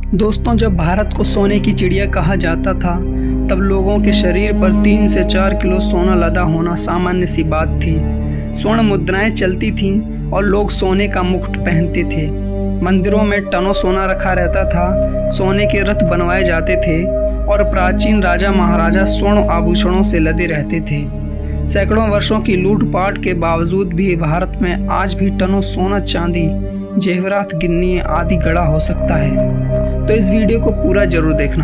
दोस्तों, जब भारत को सोने की चिड़िया कहा जाता था तब लोगों के शरीर पर 3 से 4 किलो सोना लदा होना सामान्य सी बात थी। स्वर्ण मुद्राएं चलती थीं और लोग सोने का मुकुट पहनते थे। मंदिरों में टनों सोना रखा रहता था, सोने के रथ बनवाए जाते थे और प्राचीन राजा महाराजा स्वर्ण आभूषणों से लदे रहते थे। सैकड़ों वर्षों की लूटपाट के बावजूद भी भारत में आज भी टनों सोना, चांदी, जेवरात, गिन्नी आदि गड़ा हो सकता है। तो इस वीडियो को पूरा जरूर देखना।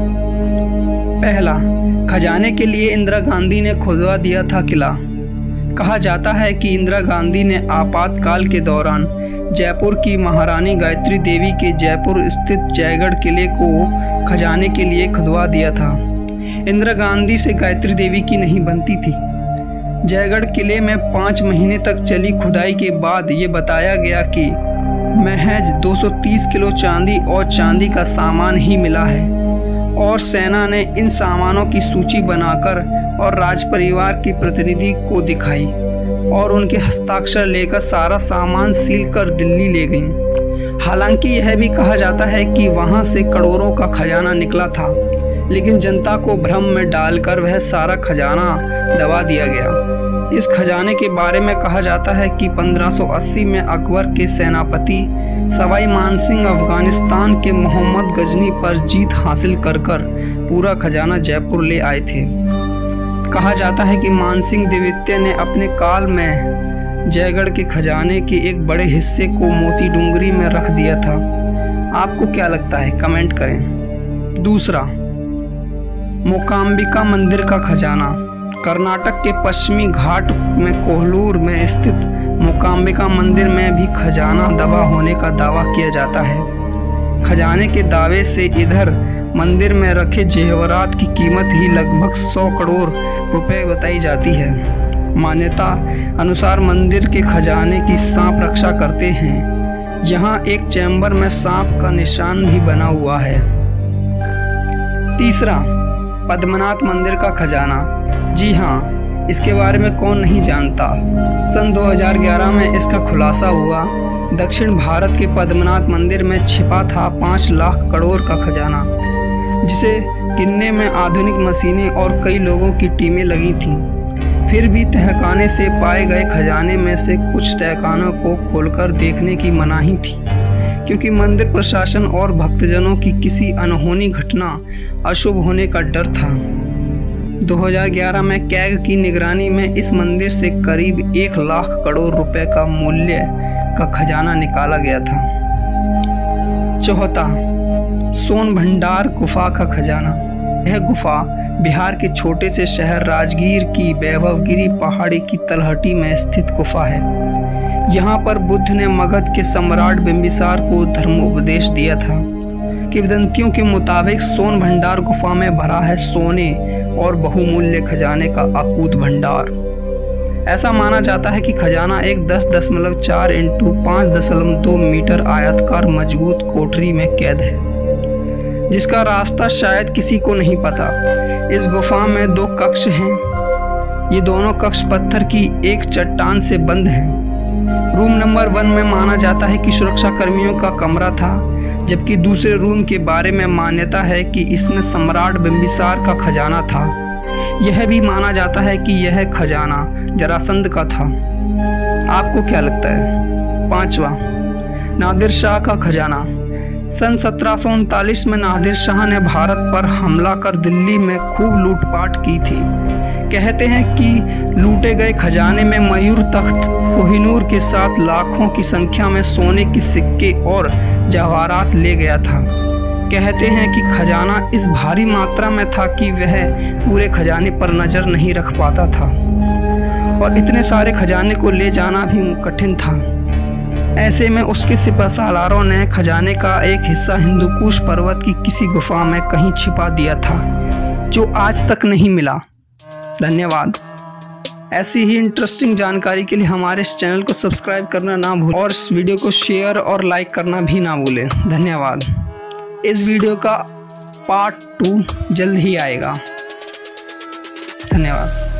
पहला, खजाने के लिए इंदिरा गांधी ने खुदवा दिया था किला। कहा जाता है कि इंदिरा गांधी ने आपातकाल के दौरान जयपुर की महारानी गायत्री देवी के जयपुर स्थित जयगढ़ किले को खजाने के लिए खुदवा दिया था। इंदिरा गांधी से गायत्री देवी की नहीं बनती थी। जयगढ़ किले में 5 महीने तक चली खुदाई के बाद ये बताया गया कि महज 230 किलो चांदी और चांदी का सामान ही मिला है और सेना ने इन सामानों की सूची बनाकर और राज परिवार के प्रतिनिधि को दिखाई और उनके हस्ताक्षर लेकर सारा सामान सील कर दिल्ली ले गईं। हालांकि यह भी कहा जाता है कि वहां से करोड़ों का खजाना निकला था, लेकिन जनता को भ्रम में डालकर वह सारा खजाना दबा दिया गया। इस खजाने के बारे में कहा जाता है कि 1580 में अकबर के सेनापति सवाई मानसिंह अफगानिस्तान के मोहम्मद गजनी पर जीत हासिल कर पूरा खजाना जयपुर ले आए थे। कहा जाता है कि मानसिंह द्वितीय ने अपने काल में जयगढ़ के खजाने के एक बड़े हिस्से को मोती डूंगरी में रख दिया था। आपको क्या लगता है, कमेंट करें। दूसरा, मोकाम्बिका मंदिर का खजाना। कर्नाटक के पश्चिमी घाट में कोहलूर में स्थित मोकाम्बिका मंदिर में भी खजाना दबा होने का दावा किया जाता है। खजाने के दावे से इधर मंदिर में रखे जेवरात की कीमत ही लगभग 100 करोड़ रुपए बताई जाती है। मान्यता अनुसार मंदिर के खजाने की सांप रक्षा करते हैं। यहाँ एक चैम्बर में सांप का निशान भी बना हुआ है। तीसरा, पद्मनाथ मंदिर का खजाना। जी हाँ, इसके बारे में कौन नहीं जानता। सन 2011 में इसका खुलासा हुआ। दक्षिण भारत के पद्मनाथ मंदिर में छिपा था 5 लाख करोड़ का खजाना, जिसे गिनने में आधुनिक मशीनें और कई लोगों की टीमें लगी थीं। फिर भी तहखाने से पाए गए खजाने में से कुछ तहखानों को खोलकर देखने की मनाही थी, क्योंकि मंदिर प्रशासन और भक्तजनों की किसी अनहोनी घटना, अशुभ होने का डर था। 2011 में कैग की निगरानी में इस मंदिर से करीब 1 लाख करोड़ रुपए का मूल्य का खजाना निकाला गया था। चौथा, सोन भंडार गुफा का खजाना। यह गुफा बिहार के छोटे से शहर राजगीर की वैभवगिरी पहाड़ी की तलहटी में स्थित गुफा है। यहाँ पर बुद्ध ने मगध के सम्राट बिंबिसार को धर्मोपदेश दिया था। किंवदंतियों के मुताबिक सोन भंडार गुफा में भरा है सोने और बहुमूल्य खजाने का अकूत भंडार। ऐसा माना जाता है कि खजाना एक 10.4 इंटू 5.2 मीटर आयताकार मजबूत कोठरी में कैद है, जिसका रास्ता शायद किसी को नहीं पता। इस गुफा में 2 कक्ष हैं। ये दोनों कक्ष पत्थर की एक चट्टान से बंद हैं। रूम नंबर 1 में माना जाता है कि सुरक्षा कर्मियों का कमरा था, जबकि दूसरे रूम के बारे में मान्यता है कि इसमें सम्राट बिंबिसार का खजाना था। यह भी माना जाता है कि यह खजाना जरासंध का था। आपको क्या लगता है? 5वां, नादिर शाह का खजाना। सन 1739 में नादिर शाह ने भारत पर हमला कर दिल्ली में खूब लूटपाट की थी। कहते हैं कि लूटे गए खजाने में मयूर तख्त, कोहिनूर के साथ लाखों की संख्या में सोने के सिक्के और जवाहरात ले गया था। कहते हैं कि खजाना इस भारी मात्रा में था कि वह पूरे खजाने पर नजर नहीं रख पाता था और इतने सारे खजाने को ले जाना भी कठिन था। ऐसे में उसके सिपहसालारों ने खजाने का एक हिस्सा हिंदुकुश पर्वत की किसी गुफा में कहीं छिपा दिया था, जो आज तक नहीं मिला। धन्यवाद। ऐसी ही इंटरेस्टिंग जानकारी के लिए हमारे इस चैनल को सब्सक्राइब करना ना भूलें और इस वीडियो को शेयर और लाइक करना भी ना भूलें। धन्यवाद। इस वीडियो का पार्ट 2 जल्द ही आएगा। धन्यवाद।